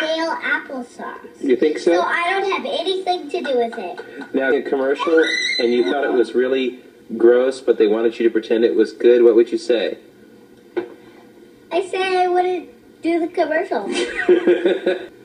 real applesauce. You think so? So I don't have anything to do with it. Now, in a commercial, and you thought it was really gross, but they wanted you to pretend it was good, what would you say? I said I wouldn't do the commercial.